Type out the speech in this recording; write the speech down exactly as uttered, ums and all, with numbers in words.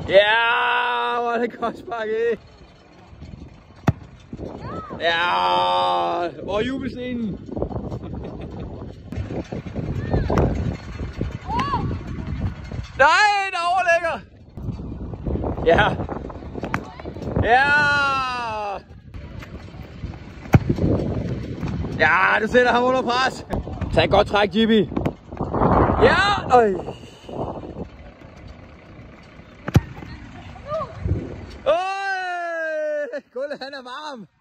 Ja, hvor er det godt sparket. Ja, hvor er jubelscenen? Nej, der overlægger. Ja. Ja. Ja, du sætter ham under pres. Tag et godt træk, Jimmy. Ja. Øj. Øj. Gullet, han er varm.